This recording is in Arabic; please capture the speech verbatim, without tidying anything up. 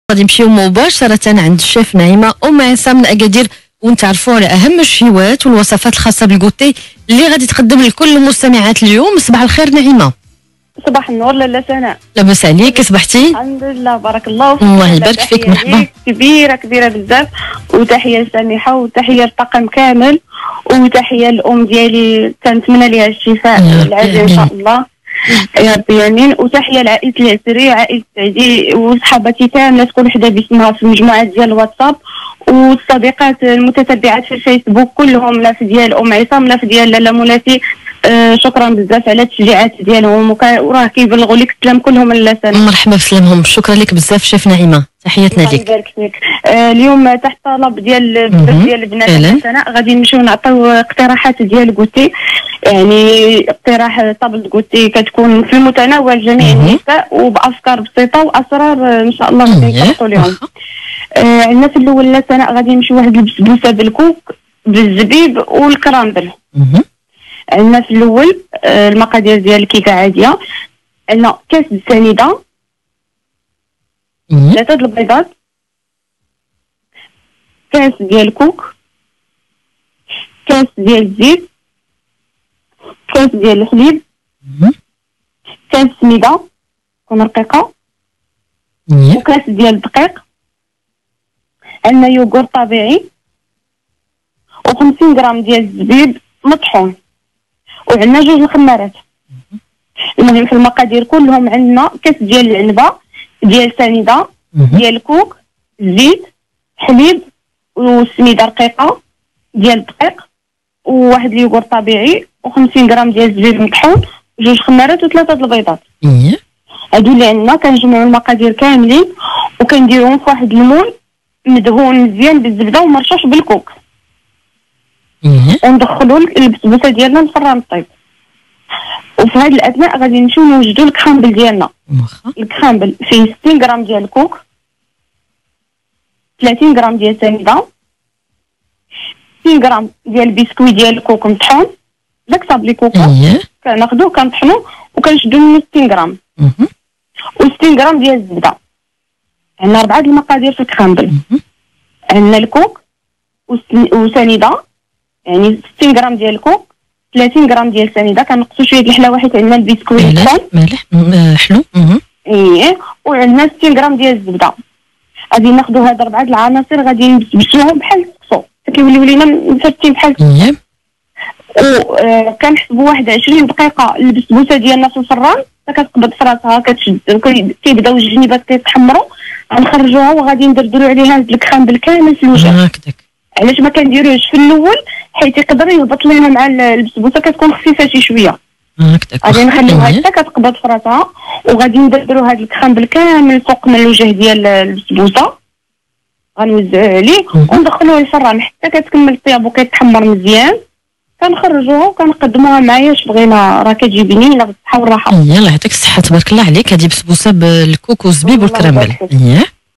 غادي نمشيو مباشرة عند الشيف نعيمة أم عصام من أكادير ونتعرفوا على أهم الشهوات والوصفات الخاصة بالكوتي اللي غادي تقدم لكل المستمعات اليوم. صباح الخير نعيمة. صباح النور لاله سناء. لاباس عليك؟ صبحتي؟ الحمد لله بارك الله فيك. الله يبارك فيك، مرحبا. كبيرة كبيرة بزاف، وتحية لسميحة وتحية للطاقم كامل وتحية للأم ديالي كنتمنى ليها الشفاء العاجل إن شاء الله يا ربي امين، وتحيه لعائله العسري وعائله سعدي وصحاباتي كامله كل وحده باسمها في المجموعه ديال الواتساب، والصديقات المتتبعات في الفيسبوك كلهم، لا في ديال ام عصام لا في ديال لاله مولاتي. آه شكرا بزاف على التشجيعات ديالهم، وراه كيبلغوا لك السلام كلهم لاله سناء. مرحبا بسلامهم، شكرا لك بزاف شيف نعيمه، تحياتنا لك. الله يبارك فيك. آه اليوم تحت طلب ديال ديال البنات لاله سناء غادي نمشيو نعطيو اقتراحات ديال كوتي، يعني اقتراح طابل كوتي كتكون في متناول جميع النساء وبافكار بسيطه واسرار ان شاء الله غادي نطرقوا لهم. آه عندنا في الاول لاله سناء غادي نمشيو واحد البسبوسه بالكوك بالزبيب والكرامبل. عندنا في الاول آه المقادير ديال الكيكه عاديه. عندنا كاس سنيده، ثلاثه البيضات، كاس ديال الكوك، كاس ديال الزيت، كاس ديال الحليب، كاس سميده تكون رقيقه، وكاس ديال الدقيق. عندنا يوغورت طبيعي، وخمسين غرام ديال الزبيب مطحون، وعندنا جوج الخمارات. المهم في المقادير كلهم عندنا كاس ديال العنبه ديال سنيده ديال الكوك، زيت، حليب وسميده رقيقه ديال الدقيق، وواحد اليوغورت طبيعي، وخمسين غرام ديال الزبيب مطحون، جوج خمارات وثلاثه البيضات. هادو اللي عندنا كنجمعوا المقادير كاملين وكنديروهم في واحد المول مدهون مزيان بالزبده ومرشوش بالكوك، وندخلوا البسبوسه ديالنا للفران طيب. وفي هذه الاثناء غادي نمشيو نوجدوا الكرامبل ديالنا. الكرامبل فيه ستين غرام ديال الكوك، ثلاثين غرام ديال السنيده، ستين غرام ديال البسكوي ديال الكوك مطحون، داك صابلي كوكو كناخذوه كنطحنوه وكنشدو منه ستين غرام، و60 غرام ديال الزبده. عندنا اربعه د المقادير في الكرامبل. عندنا الكوك وسنيده، يعني ستين غرام ديال الكوك، ثلاثين غرام ديال السنيده، كنقصوا شويه د الحلاوه حيت عندنا البسكوي مطحون مالح حلو. ايه، وعندنا ستين غرام ديال الزبده. غادي ناخذوا هاد اربعه د العناصر غادي نبشوهم بحال السكسو، كيوليو لينا مفتين بحال السكسو. وكنحسبوا واحد عشرين دقيقه البسبوسه ديالنا في الفران، كتقبض في راسها كتشد، كيبداو الجنيبات كيتحمروا، غنخرجوها وغادي ندردروا عليها هاد الكرامبل كامل في الوجه. هكذاك. علاش ما كنديروهش في الاول؟ حيت يقدر يهبط لينا مع البسبوسه، كتكون خفيفه شي شويه. هكذاك. غادي نخليوها حتى كتقبض في راسها، وغادي ندردروا هاد الكرامبل كامل فوق من الوجه ديال البسبوسه، غنوزعوه عليه وندخلوه الفران حتى كتكمل الطياب وكيتحمر مزيان. كنخرجوها وكنقدموها معايا اش بغينا، راه كتجي بنينه بالصحه والراحه. يلاه يعطيك الصحه، تبارك الله عليك. هذه بسبوسه بالكوكو والزبيب والكرامبل.